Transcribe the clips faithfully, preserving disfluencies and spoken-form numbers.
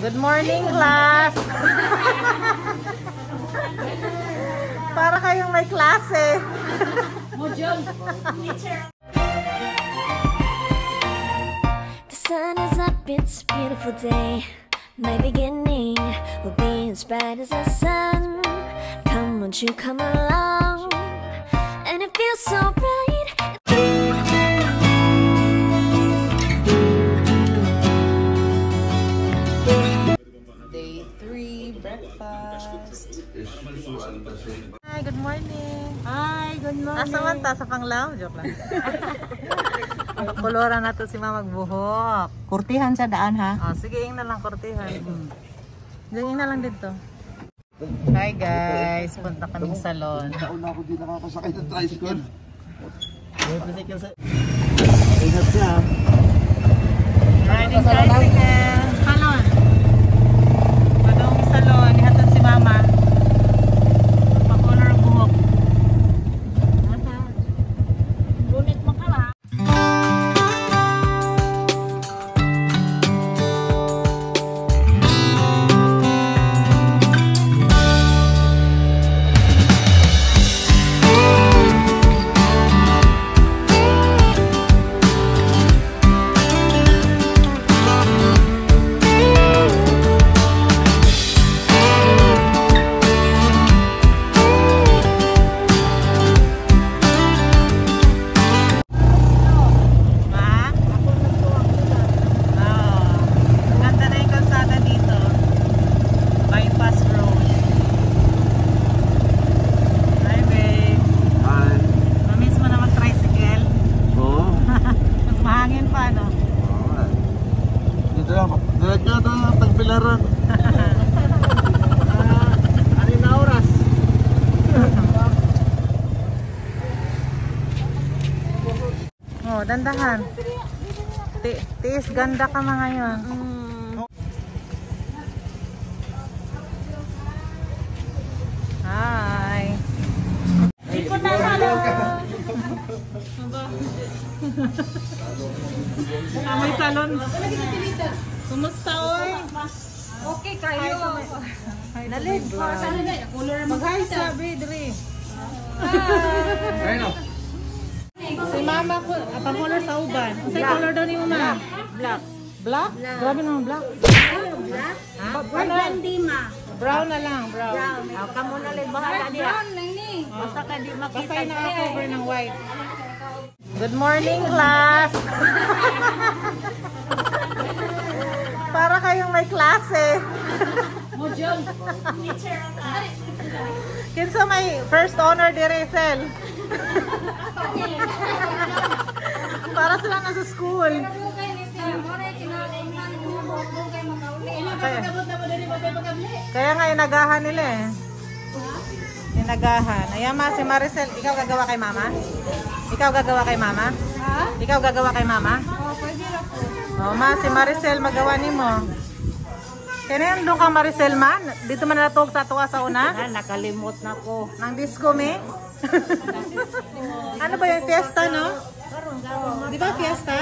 Good morning, class! Para kayong may klase. The sun is up, it's a beautiful day. My beginning will be as bright as the sun. Come, won't you come along? And it feels so bright. Day three, breakfast. Hi, good morning. Hi, good morning. Asa man ta? Sa Panglaw? Joke lang. Koloran na to si Mama magbuhok. Kurtihan sa daan ha. Oh, sige, ing na lang kortihan. Hmm. Diyan na lang dito. Hi guys, punta kaming salon. Nauna ako din nakakasakay ng tricycle. Ingat siya. Riding tricycle. Salon. Padong salon. Ihatod si Mama. Pakolor buhok. Gunit mo ka ba? Direknya na tagbilaran. Ano na oras? Oh, dandahan. Ti tiis ganda ka mga ngayon. Mm. Hi. Ikot na halo. May salon. Kumusta oy? Okay kayo. Nalig ba? Mag-hi sa Bidri. Ayun. Si Mama ko, apa color sa uban? Sa color daw ni Mama? Black. Black? Grabe naman black. Black? Ha? Brown di ma. Brown na lang, brown. Brown. Aw kamo na lang bahala diha. Brown lang ni. Basta ka di makita. Basta yung naka-cover ng white. Good morning, class! Para kayong may klase. Kinsa may first honor di Rizal. Para sila nasa school. Kaya, kaya nga inagahan nila eh. Inagahan. Ayan ma, si Maricel, ikaw gagawa kay Mama? Ikaw gagawa kay Mama? Ha? Ikaw gagawa kay Mama? Oh, pwede ra po. O ma, si Maricel magawa nimo. Kaya doon ka Maricel man? Dito man natog sa tuwa sa una? Ah, nakalimot na ko. Nang disco me? Ano ba yung fiesta no? Di ba fiesta?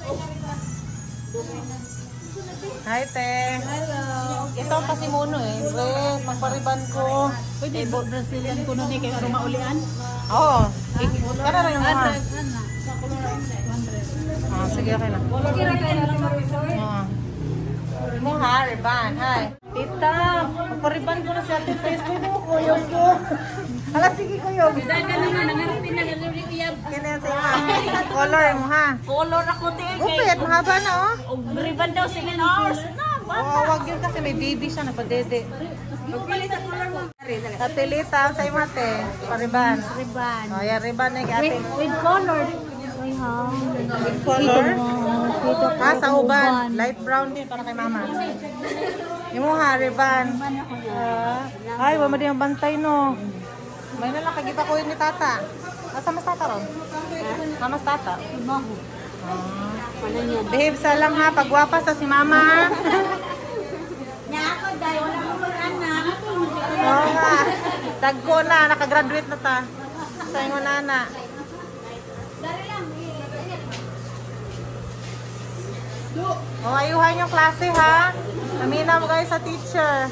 Hi te. Hello. Ito ang pasimuno eh. Dress, magpariban ko. Pwede bo Brazilian kuno ni kay aroma ulian. Oo. Kana rin yung mga. Sa color one hundred. Ah, sige okay na. Okay ra kay natin Marisoy. Oo. Mo ha, riban. Hi. Tita, magpariban ko na si Ate Face ko. Kuyog ko. Hala, sige kuyog. Dahil ka naman, nangarapin na galing uyab. Kaya sa iyo. Color mo ha. Color ako di kay. Gupit, mahaba na oh. Og ribbon daw seven hours. Na, Oo, wag yun kasi may baby siya, napadede. magpili sa color mo. Katilita, sa iyo mate. Pariban. Ribbon. O, yan, riban na ate. With, with color. Ay ha. With color. Dito Ah, sa uban. Light brown din para kay Mama. Yung mo ha, riban. Ah, ay, wala mo din ang bantay no. May nalang kagita ko yun ni Tata. Asa mas Tata ron? Ha, mas Tata? Bago. Ah. Ano yan? Behave sa lang ha, pagwapa sa si Mama ha. Nya ako dahil wala mo mag-anak. Oo nga. Tagko na, nakagraduate na ta. Sa ingon nana. Dari lang. O, ayuhan yung klase ha. Paminaw guys sa teacher.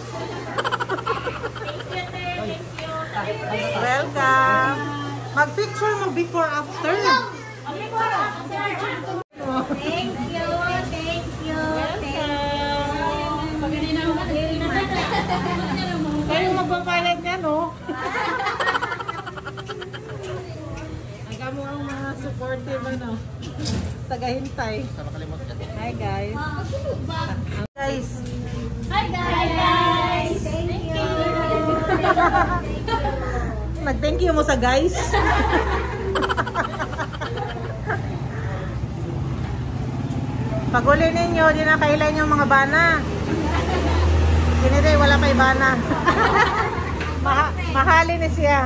Welcome. Mag-picture mo before after. Thank you, thank you, Kayo magpapalit niya, no? Hanggang mo ang mga supportive, ano? Tagahintay. Hi, guys. Guys. Hi guys! Thank you! Nag-thank you mo sa guys. Pag uli ninyo, di na kailan yung mga bana. Kinire, wala kay bana. Maha mahalin ni siya.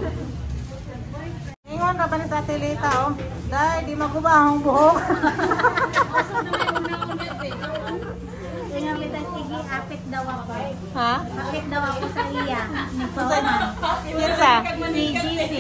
Ingon na ba ni sa tilita, oh? Dahil di magubahong buhok. Tingnan kita, sige, apit daw ako. Ha? Apit daw ako sa iya. Nagpawaman. Kinsa? Si G C.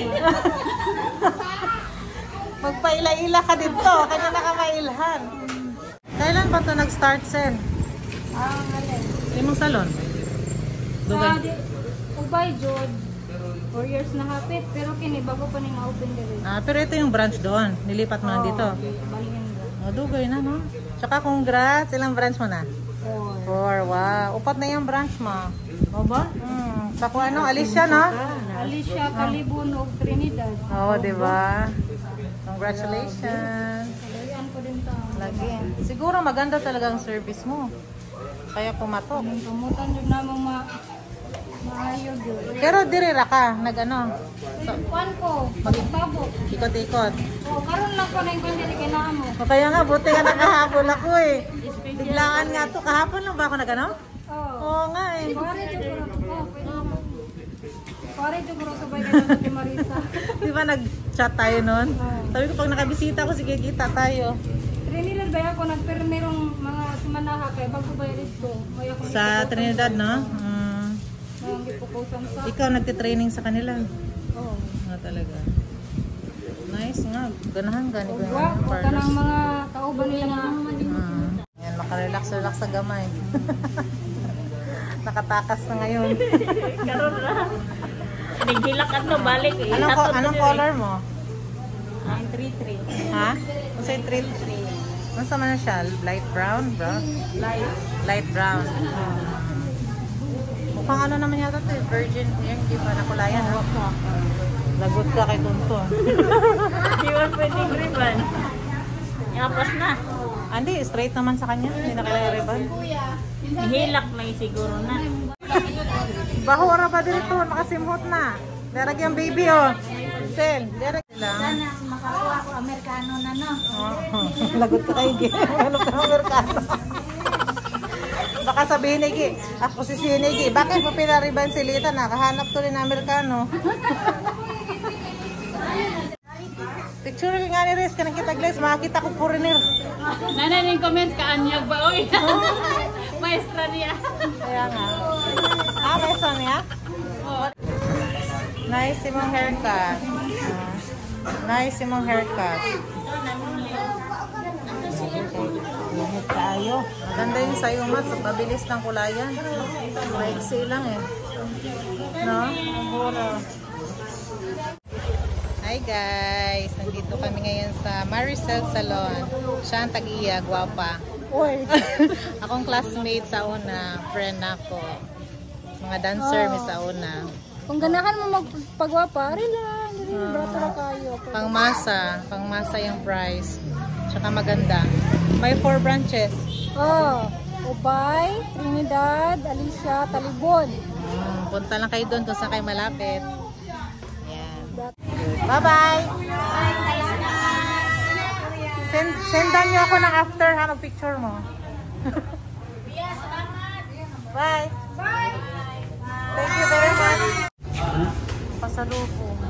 Magpaila-ila ka dito. Kanya na ka mailhan. Kailan ba ito nag-start, Sen? Ang alin. Limong salon? Dugay. Sa Ubay, Jod. four years na hapit. Pero kini, bago pa nang ma-open din. Ah, pero ito yung branch doon. Nilipat mo na dito. Balingin ba? Oh, dugay na, no? Tsaka congrats. Ilang branch mo na? Four. Four. Wow. Upat na yung branch mo. O ba? Hmm. Sa kung ano, Alicia, no? Alicia, Calibun, o Trinidad. Oo, oh, di ba? Congratulations. Kailan ko din ta. Lagi. Siguro maganda talaga ang service mo. Kaya pumatok. Kamutan yun namang ma maayog yun. Pero dirira ka, nag-ano, so, Kuan ko, pagtabok. ikot-ikot. O, karon lang ko na yung kundi kailangan mo. O kaya nga, buti nga nakahabol ako eh. Biglaan nga to. Kahapon lang ba ako nag-ano? Oo. Oo nga eh. Pare juguro ko. Pare juguro sabay kayo sa Marisa. Di ba nag-chat tayo nun? Sabi ko pag nakabisita ko, sige kita tayo. Trinidad ba ako nagpermerong mga sumanaha kay bago ba dito. May ako Sa Trinidad, no? Mm. Mga gipukusan sa. Ikaw nagtitraining sa kanila. Oo. Nga talaga. Nice nga. Ganahan gani ko yung Wa ko parlors. kanang mga kauban nila nga. Mm. Yan, makarelax-relax sa gamay. Nakatakas na ngayon. Karon ra. Naghilak ato balik eh. Anong, ko, anong color mo? Ang three three. Ha? Kung sa'yo three three. Ano sa man siya? Light brown? Brown? Light. Light brown. Mukhang ano naman yata ito eh. Virgin. Yan, di ba nakulayan? Ha? Lagot ka kay Tonto. Di ba pwedeng ribbon? Yapas na. Hindi, straight naman sa kanya. Hindi na kailangan ribbon. Hilak na yung siguro na. Bahura pa din ito. Nakasimhot na. Derag yung baby oh. Sel, derag lang. Sana makakuha ko Amerikano na no. Oh, lagot ka kay Gil. Ano ka Amerikano? Baka sabihin ni Gil, ako si Sinigi. Bakit mo pinariban si Lita? Nakahanap to rin na Amerikano. Picture nga ni Riz, kanang kita Glaze, makakita ko foreigner. Nanay ning comments ka anyag ba oy. Maestra niya. Kaya nga. Ah, may son niya? Nice imong haircut. Uh, nice imong haircut. Lumit tayo. Maganda yung sayo mat. Mabilis ng kulayan. Maiksi lang eh. No? Hi guys! Nandito kami ngayon sa Maricel Salon. Siya ang tag-iya, gwapa. Oy. Akong classmate sa una, friend ako. Mga dancer mi sa una. Kung ganahan mo magpagwapa, rin lang. Brato na kayo. Pangmasa, pangmasa yung price. Tsaka maganda. May four branches. Oh, Ubay, Trinidad, Alicia, Talibon. Hmm, punta lang kayo doon kung saan kayo malapit. Yan. Bye-bye! Send, sendan nyo ako ng after ha, mag-picture mo. Bye! Bye! Thank you very much. Pasalubong.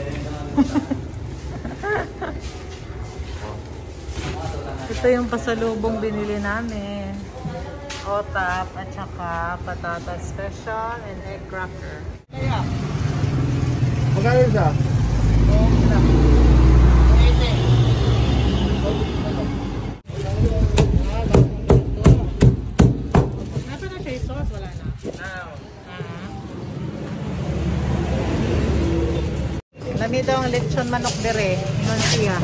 Ito yung pasalubong binili namin. Otap at saka patata special and egg cracker. Magkano siya? Napit Ini daw ang lechon manok dire. Inon siya.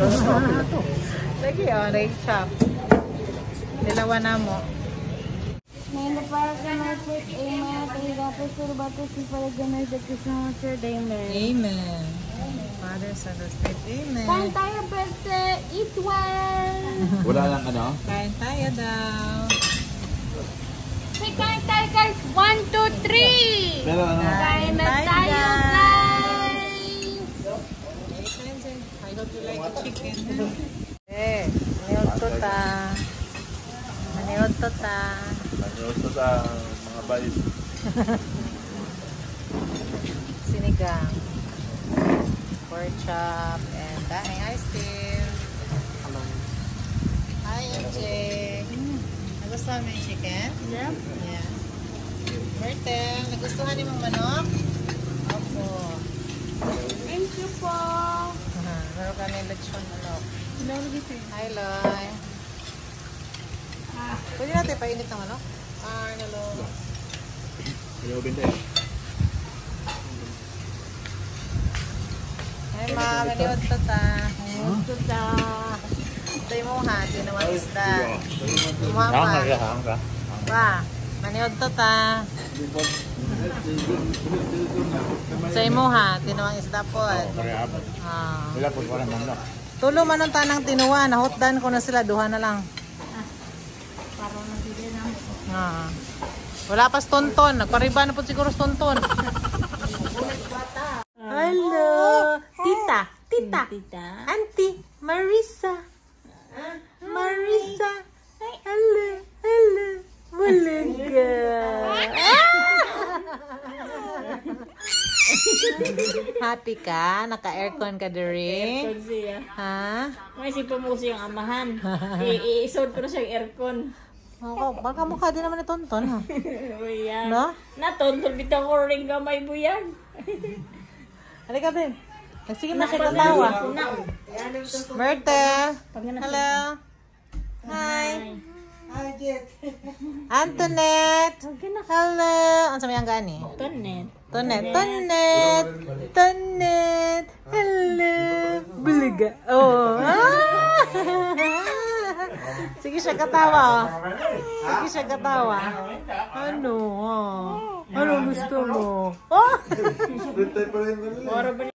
Lagi oh, right chop. Dalawa na mo. Ngayon para ka na po, eh, mga kaligapas, pero bato si Palaganar, that is not your diamond. Amen. Father, Son, and Spirit. Amen. Kain tayo, Pete! Eat well! Wala lang ano? Kain tayo daw. Say, kain tayo, guys! One, two, three! Pero ano? Kain na Kain tayo, guys! guys! I hope you like the chicken. Eh, maniod to ta. Maniod to ta. Ano sa mga bayis? Sinigang. Pork chop and daing ice cream. Hi, M J. Nagustuhan mo yung chicken? Yeah. Yeah. Myrtle, nagustuhan niyo mong manok? Opo. Thank you po! Aha, meron kami lechon manok. Hi, Loy. Pwede natin painit ng manok? Ah, hello. Hello, Bintay. Hi, ma. Maniod to ta. Maniod to ta. Ito yung mga ginawang isda. Mama. Pa. Maniod to ta. Sa imo ha, tinuwang isda po. Ah. Wala po wala man. Tulo man ang tanang tinuwa, nahutdan ko na sila, duha na lang. Parang nabili na. Ah. Wala pa stonton, nagpariba na po siguro stonton. Hello, tita, tita, Tita. Auntie Marisa. Marisa. Hello, hello. Bulaga. Happy ka? Naka-aircon ka diri? Aircon siya. Ha? May si Pamuso yung amahan. I-isod ko na siya yung aircon. Ako, baka mukha din naman ni Tonton, ha? Buyan. No? Natontol bitaw ko rin gamay buyan. Halika din. Sige na siya katawa. Myrtle. Hello. Hi. Antoinette. Hello. Ang sabi ang gani? Tonet. Tonet. Tonet. Tonet. Hello. Bulaga. Oh. Sige siya katawa. Oh. Sige siya katawa. Ano? Oh. Ano gusto mo? Oh. Bintay pa rin. Ora ba